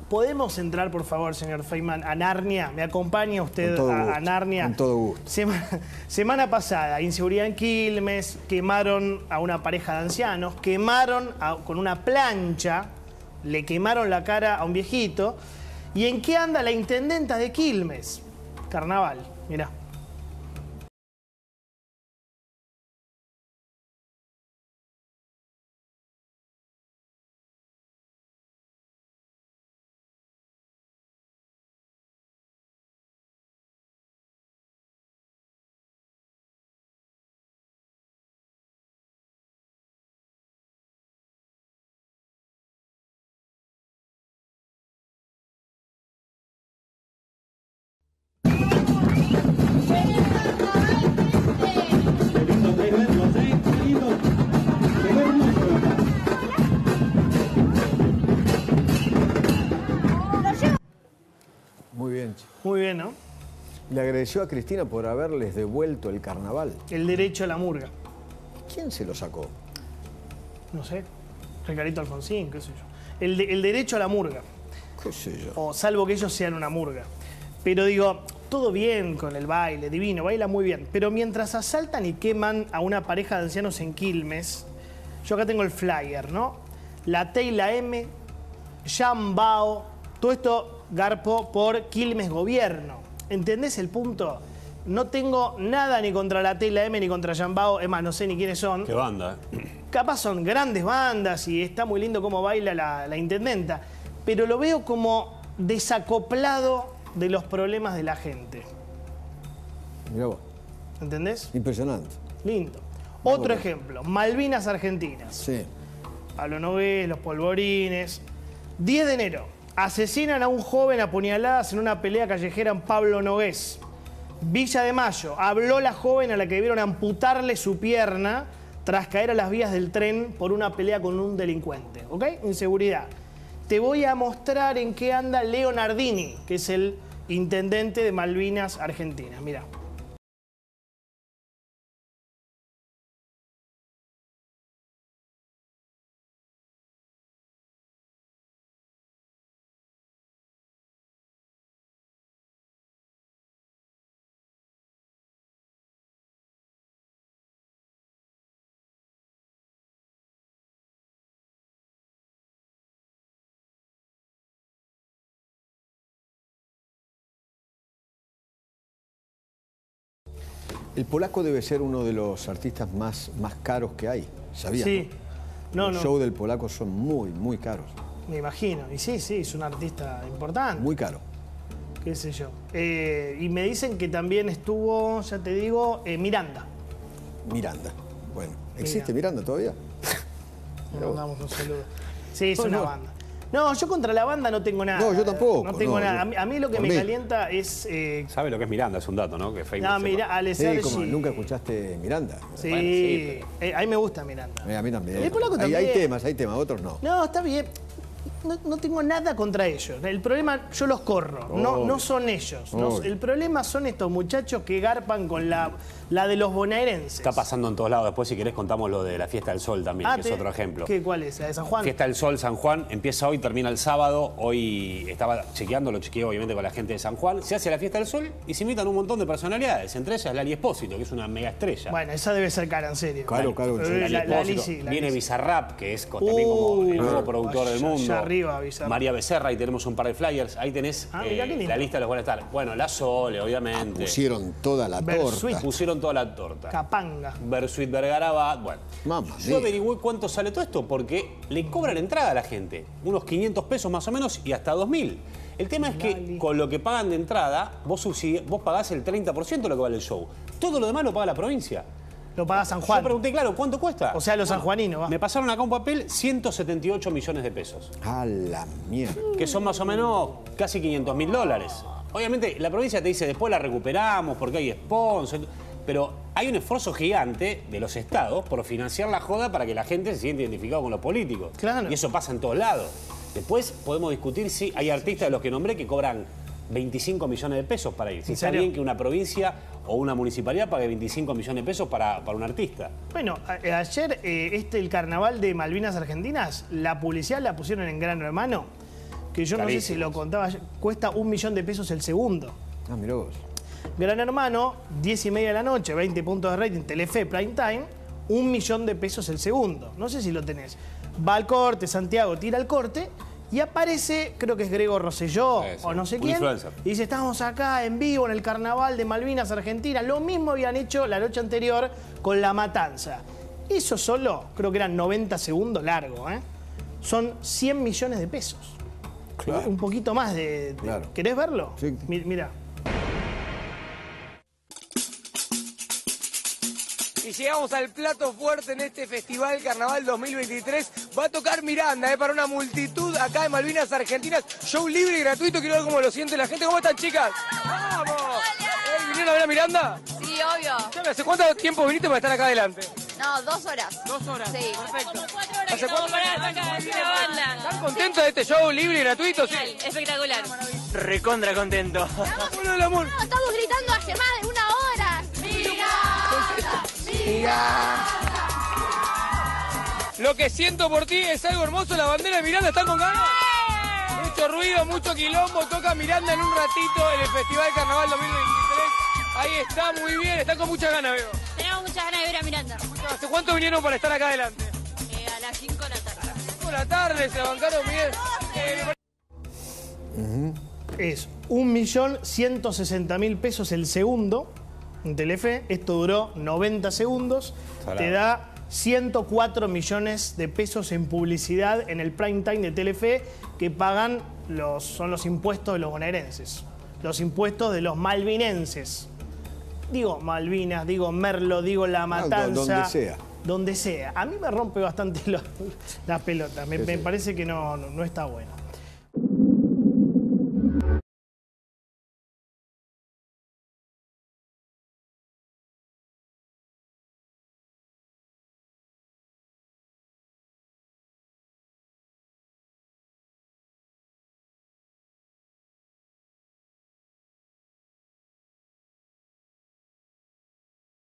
¿Podemos entrar, por favor, señor Feynman, a Narnia? ¿Me acompaña usted a Narnia? Con todo gusto. Semana pasada, inseguridad en Quilmes, quemaron a una pareja de ancianos, quemaron con una plancha, le quemaron la cara a un viejito. ¿Y en qué anda la intendenta de Quilmes? Carnaval, mirá. Muy bien. Muy bien, ¿no? Le agradeció a Cristina por haberles devuelto el carnaval. El derecho a la murga. ¿Quién se lo sacó? No sé, Ricardo Alfonsín, qué sé yo. El derecho a la murga. ¿Qué sé yo? O salvo que ellos sean una murga. Pero digo, todo bien con el baile, divino, baila muy bien. Pero mientras asaltan y queman a una pareja de ancianos en Quilmes, yo acá tengo el flyer, ¿no? La T y la M, Yambao, todo esto garpo por Quilmes Gobierno. ¿Entendés el punto? No tengo nada ni contra la T y la M ni contra Yambao, es más, no sé ni quiénes son. ¿Qué banda? Capaz son grandes bandas y está muy lindo cómo baila la intendenta, pero lo veo como desacoplado de los problemas de la gente. Mirá vos. ¿Entendés? Impresionante. Lindo. Otro ejemplo, Malvinas Argentinas. Sí. Pablo Nogués, los polvorines. 10 de enero, asesinan a un joven a puñaladas en una pelea callejera en Pablo Nogués. Villa de Mayo, habló la joven a la que debieron amputarle su pierna tras caer a las vías del tren por una pelea con un delincuente. ¿Ok? Inseguridad. Te voy a mostrar en qué anda Leonardini, que es el intendente de Malvinas Argentinas. Mirá. El polaco debe ser uno de los artistas más caros que hay. ¿Sabías? Sí. Los shows del polaco son muy caros. Me imagino. Y sí, es un artista importante. Muy caro. Qué sé yo. Y me dicen que también estuvo, ya te digo, Miranda. Miranda. Bueno, ¿existe Miranda todavía? Le mandamos un saludo. Sí, es una banda. No, yo contra la banda no tengo nada. No, yo tampoco. No tengo nada. A mí lo que me calienta es... ¿Sabe lo que es Miranda? Es un dato, ¿no? Que no, mira, sí, como nunca escuchaste Miranda. Sí, bueno, sí, pero... a mí me gusta Miranda. A mí también. El polaco también. Hay temas, otros no. No, está bien. No tengo nada contra ellos. El problema, yo los corro. No son ellos. El problema son estos muchachos que garpan con la de los bonaerenses. Está pasando en todos lados. Después, si querés, contamos lo de la Fiesta del Sol también, que es otro ejemplo. ¿Cuál es? ¿La de San Juan? Fiesta del Sol, San Juan. Empieza hoy, termina el sábado. Hoy estaba chequeando, lo chequeé obviamente con la gente de San Juan. Se hace la Fiesta del Sol y se invitan un montón de personalidades. Entre ellas Lali Espósito, que es una mega estrella. Bueno, esa debe ser cara, en serio. Claro. Lali Espósito. Viene Bizarrap, que es también como el nuevo productor del mundo. Allá arriba, Bizarrap. María Becerra, ahí tenemos un par de flyers. Ahí tenés la lista de los buenos estar. Bueno, La Sole, obviamente. Pusieron toda la torta. Pusieron toda la torta. Capanga. Bersuit Vergarabat. Bueno, Mamma yo averigüé cuánto sale todo esto porque le cobran entrada a la gente. Unos 500 pesos más o menos y hasta 2.000. El tema es que con lo que pagan de entrada, vos pagás el 30% de lo que vale el show. Todo lo demás lo paga la provincia. Lo paga San Juan. Yo pregunté, claro, ¿cuánto cuesta? O sea, los sanjuaninos, va. Me pasaron acá un papel, 178 millones de pesos. A la mierda. Que son más o menos casi 500.000 dólares. Obviamente, la provincia te dice, después la recuperamos porque hay sponsor. Pero hay un esfuerzo gigante de los estados por financiar la joda para que la gente se sienta identificado con los políticos. Claro. Y eso pasa en todos lados. Después podemos discutir si hay artistas de los que nombré que cobran 25 millones de pesos para ir. Si está bien que una provincia o una municipalidad pague 25 millones de pesos para un artista. Bueno, ayer el carnaval de Malvinas Argentinas, la publicidad la pusieron en Gran Hermano. que yo no sé si lo contaba, cuesta 1 millón de pesos el segundo. Ah, mirá vos. Gran Hermano, 10:30 de la noche, 20 puntos de rating, Telefe, Prime Time, 1 millón de pesos el segundo. No sé si lo tenés. Va al corte, Santiago tira el corte y aparece, creo que es Grego Rosselló o no sé quién. Influencer. Y dice, estamos acá en vivo en el carnaval de Malvinas, Argentina. Lo mismo habían hecho la noche anterior con La Matanza. Eso solo, creo que eran 90 segundos largo, ¿eh? Son 100 millones de pesos. Claro. Un poquito más de... Claro. ¿Querés verlo? Sí. Mira. Y llegamos al plato fuerte en este Festival Carnaval 2023. Va a tocar Miranda, para una multitud acá en Malvinas Argentinas. Show libre y gratuito. Quiero ver cómo lo siente la gente. ¿Cómo están, chicas? ¡Vamos! ¿Vinieron a ver a Miranda? Sí, obvio. ¿Hace cuánto tiempo viniste para estar acá adelante? No, 2 horas. 2 horas. Sí. Perfecto. 4 horas ¿Hace cuánto? la banda. ¿Están contentos de este show libre y gratuito? Sí. Espectacular. Recontra contento. Bueno, el amor. No, estamos gritando hace más de 1 hora. Lo que siento por ti es algo hermoso. La bandera de Miranda está con ganas. Mucho ruido, mucho quilombo. Toca Miranda en un ratito en el Festival Carnaval 2023. Ahí está, muy bien. Están con muchas ganas, veo. Tenemos muchas ganas de ver a Miranda. ¿Hace cuánto vinieron para estar acá adelante? A las 5 de la tarde. 5 de la tarde, se bancaron bien. Es 1.160.000 pesos el segundo en Telefe. Esto duró 90 segundos. Salado. Te da 104 millones de pesos en publicidad en el prime time de Telefe que pagan son los impuestos de los bonaerenses. Los impuestos de los malvinenses. Digo Malvinas, digo Merlo, digo La Matanza. Donde sea. Donde sea. A mí me rompe bastante las pelotas. Me parece que no está bueno.